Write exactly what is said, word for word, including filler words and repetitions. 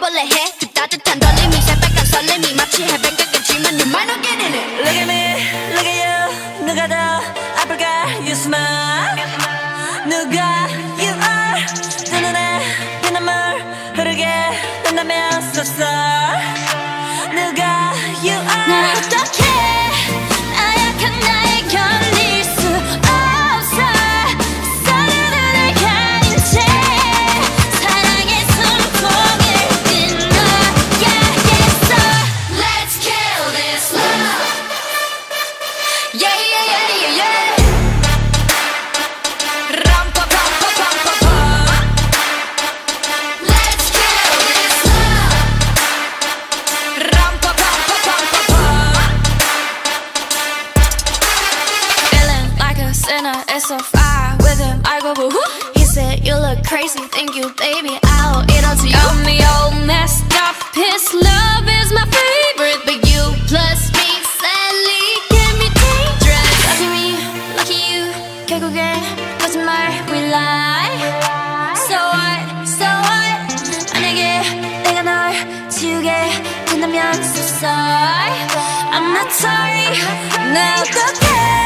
설레해 그 따뜻한 떨림이 새빨간 설렘이 마치 해변가겠지만 you might not get in it. Look at me, look at you. 누가 더 아플까? You smile. 누가 you are. 두 눈에 피눈물 흐르게 된다면 so sorry. 누가 you are. 난 어떡해 나약한 나에 견딜 수 없어 서로를 가린 채 사랑의 손목을 끊어야겠어. Let's kill this love. Yeah yeah yeah yeah yeah. 람파파파파파파. Let's kill this love. 람파파파파파파. Feeling like a sinner, it's so far with him. I go boo hoo. He said you look crazy, thank you baby. I'll eat all to you. Got me all messed up. His love is my favorite, but you plus me sadly can be dangerous. Lucky me, lucky you. 결국엔 거짓말 we lie. So what, so what. 만약에 내가 널 지우게 된다면 so sorry. I'm not sorry. 나 어떡해